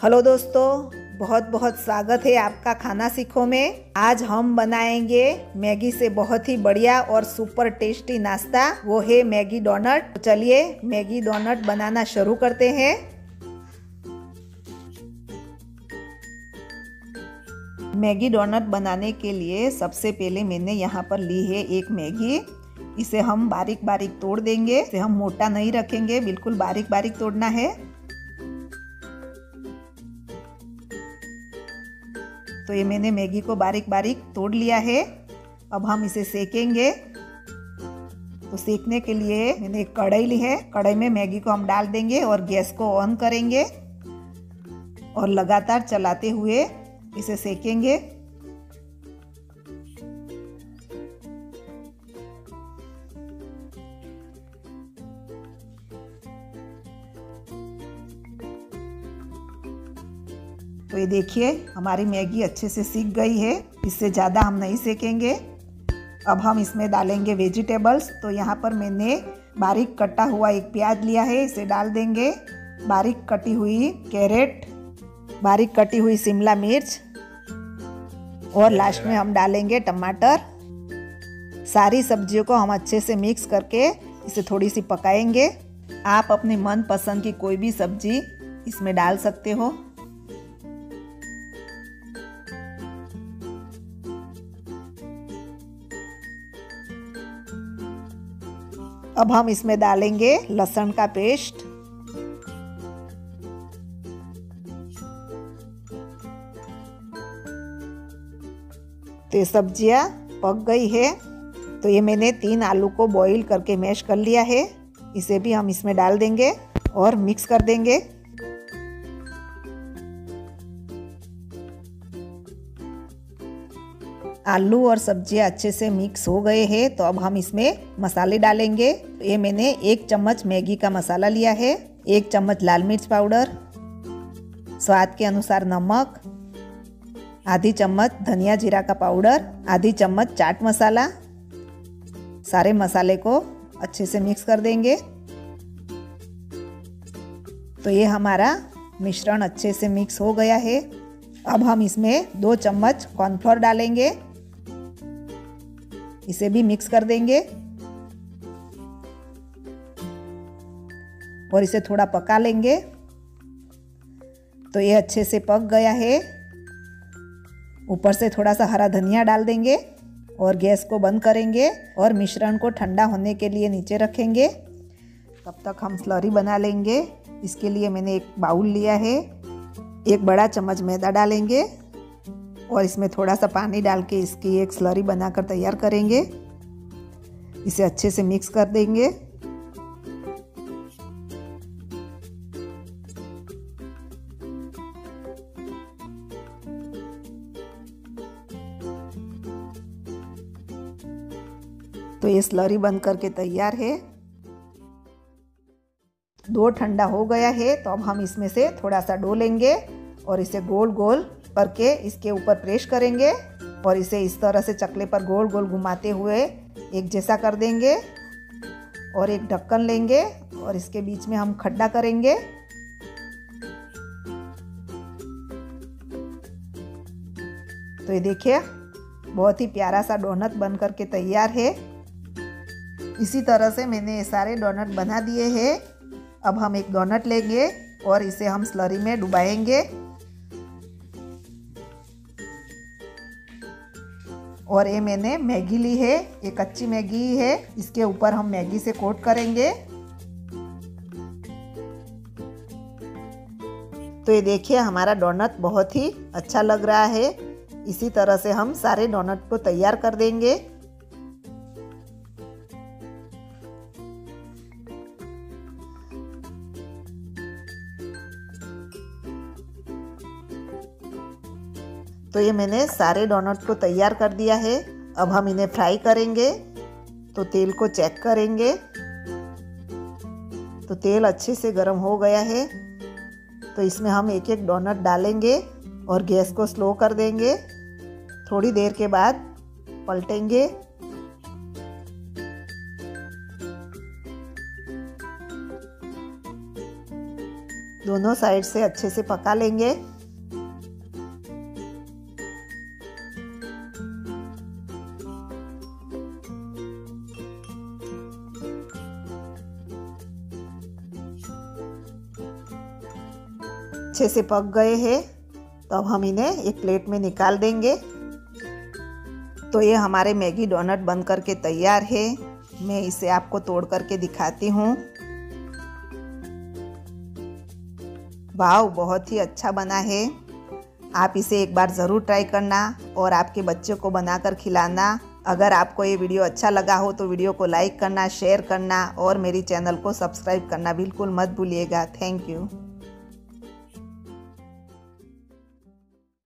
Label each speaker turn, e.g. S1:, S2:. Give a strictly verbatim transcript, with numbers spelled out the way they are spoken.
S1: Hello दोस्तों, बहुत बहुत स्वागत है आपका खाना सीखो में। आज हम बनाएंगे मैगी से बहुत ही बढ़िया और सुपर टेस्टी नाश्ता, वो है मैगी डोनट। तो चलिए मैगी डोनट बनाना शुरू करते हैं। मैगी डोनट बनाने के लिए सबसे पहले मैंने यहाँ पर ली है एक मैगी। इसे हम बारीक बारीक तोड़ देंगे। इसे हम मोटा नहीं रखेंगे, बिल्कुल बारीक बारीक तोड़ना है। तो ये मैंने मैगी को बारीक बारीक तोड़ लिया है। अब हम इसे सेकेंगे। तो सेकने के लिए मैंने एक कढ़ाई ली है। कढ़ाई में मैगी को हम डाल देंगे और गैस को ऑन करेंगे और लगातार चलाते हुए इसे सेकेंगे। तो ये देखिए हमारी मैगी अच्छे से सीख गई है। इससे ज़्यादा हम नहीं सेकेंगे। अब हम इसमें डालेंगे वेजिटेबल्स। तो यहाँ पर मैंने बारीक कटा हुआ एक प्याज लिया है, इसे डाल देंगे। बारीक कटी हुई कैरेट, बारीक कटी हुई शिमला मिर्च और लास्ट में हम डालेंगे टमाटर। सारी सब्जियों को हम अच्छे से मिक्स करके इसे थोड़ी सी पकाएंगे। आप अपनी मनपसंद की कोई भी सब्जी इसमें डाल सकते हो। अब हम इसमें डालेंगे लहसुन का पेस्ट। तो ये सब्जियां पक गई है। तो ये मैंने तीन आलू को बॉईल करके मैश कर लिया है। इसे भी हम इसमें डाल देंगे और मिक्स कर देंगे। आलू और सब्जियां अच्छे से मिक्स हो गए हैं। तो अब हम इसमें मसाले डालेंगे। तो ये मैंने एक चम्मच मैगी का मसाला लिया है, एक चम्मच लाल मिर्च पाउडर, स्वाद के अनुसार नमक, आधी चम्मच धनिया जीरा का पाउडर, आधी चम्मच चाट मसाला। सारे मसाले को अच्छे से मिक्स कर देंगे। तो ये हमारा मिश्रण अच्छे से मिक्स हो गया है। अब हम इसमें दो चम्मच कॉर्नफ्लोर डालेंगे। इसे भी मिक्स कर देंगे और इसे थोड़ा पका लेंगे। तो ये अच्छे से पक गया है। ऊपर से थोड़ा सा हरा धनिया डाल देंगे और गैस को बंद करेंगे और मिश्रण को ठंडा होने के लिए नीचे रखेंगे। तब तक हम स्लरी बना लेंगे। इसके लिए मैंने एक बाउल लिया है। एक बड़ा चम्मच मैदा डालेंगे और इसमें थोड़ा सा पानी डाल के इसकी एक स्लरी बनाकर तैयार करेंगे। इसे अच्छे से मिक्स कर देंगे। तो ये स्लरी बन करके तैयार है। डो ठंडा हो गया है। तो अब हम इसमें से थोड़ा सा डो लेंगे और इसे गोल गोल करके इसके ऊपर प्रेस करेंगे और इसे इस तरह से चकले पर गोल गोल घुमाते हुए एक जैसा कर देंगे और एक ढक्कन लेंगे और इसके बीच में हम खड्डा करेंगे। तो ये देखिए बहुत ही प्यारा सा डोनट बन करके तैयार है। इसी तरह से मैंने ये सारे डोनट बना दिए हैं। अब हम एक डोनट लेंगे और इसे हम स्लरी में डुबाएंगे और ये मैंने मैगी ली है, ये कच्ची मैगी है। इसके ऊपर हम मैगी से कोट करेंगे। तो ये देखिए हमारा डोनट बहुत ही अच्छा लग रहा है। इसी तरह से हम सारे डोनट को तैयार कर देंगे। तो ये मैंने सारे डोनट को तैयार कर दिया है। अब हम इन्हें फ्राई करेंगे। तो तेल को चेक करेंगे। तो तेल अच्छे से गर्म हो गया है। तो इसमें हम एक एक डोनट डालेंगे और गैस को स्लो कर देंगे। थोड़ी देर के बाद पलटेंगे। दोनों साइड से अच्छे से पका लेंगे। अच्छे से पक गए हैं, तो अब हम इन्हें एक प्लेट में निकाल देंगे। तो ये हमारे मैगी डोनट बन करके तैयार है। मैं इसे आपको तोड़ करके दिखाती हूँ। वाव, बहुत ही अच्छा बना है। आप इसे एक बार ज़रूर ट्राई करना और आपके बच्चों को बनाकर खिलाना। अगर आपको ये वीडियो अच्छा लगा हो तो वीडियो को लाइक करना, शेयर करना और मेरी चैनल को सब्सक्राइब करना बिल्कुल मत भूलिएगा। Thank you.